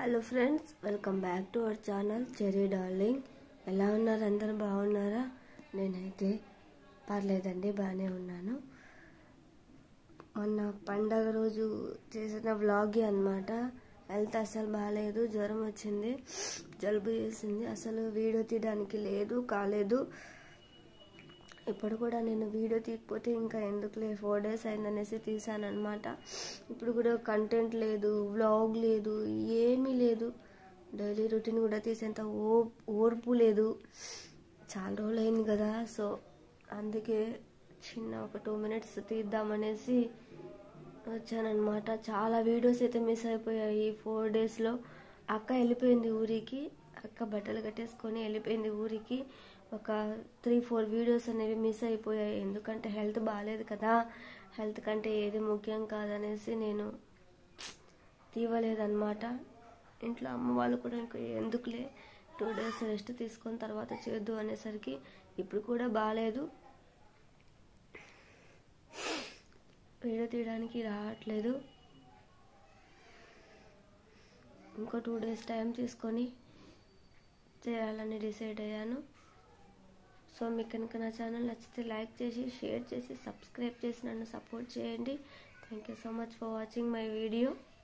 Hello friends, welcome back to our channel Cherry Darling. ఎలా ఉన్నారు? అందరూ బాగున్నారా? నేనైతే పర్లేదండి, బాగానే ఉన్నాను. మొన్న పండగ రోజు చేసిన వ్లాగ్ అన్నమాట. హెల్త్ అసలు బాగాలేదు, జ్వరం వచ్చింది, జలుబు చేసింది, అసలు వీడియో తీయడానికి కాలేదు. ఇప్పుడు కూడా నేను వీడియో తీయకపోతే ఇంకా ఎందుకులే, 4 days అయిందనేసి తీసాను అనమాట. ఇప్పుడు కూడా కంటెంట్ లేదు, వ్లాగ్ లేదు, ఏమీ లేదు. డైలీ రొటీన్ కూడా తీసేంత ఓర్పు లేదు. చాలా రోజులు అయింది కదా, సో అందుకే చిన్న ఒక 2 minutes తీద్దామనేసి వచ్చానమాట. చాలా వీడియోస్ అయితే మిస్ అయిపోయాయి 4 daysలో. అక్క వెళ్ళిపోయింది ఊరికి, అక్క బట్టలు కట్టేసుకొని వెళ్ళిపోయింది ఊరికి. ఒక 3-4 వీడియోస్ అనేవి మిస్ అయిపోయాయి. ఎందుకంటే హెల్త్ బాగాలేదు కదా, హెల్త్ కంటే ఏది ముఖ్యం కాదనేసి నేను తీయలేదన్నమాట. ఇంట్లో అమ్మ వాళ్ళు కూడా ఇంకా ఎందుకులే 2 days రెస్ట్ తీసుకొని తర్వాత చేద్దు అనేసరికి ఇప్పుడు కూడా బాగాలేదు, వీడియో తీయడానికి రావట్లేదు. ఇంకో 2 days టైం తీసుకొని చేయాలని డిసైడ్ అయ్యాను. సో మీకు కనుక నా ఛానల్ నచ్చితే లైక్ చేసి, షేర్ చేసి, సబ్స్క్రైబ్ చేసి నన్ను సపోర్ట్ చేయండి. Thank you so much for watching my video.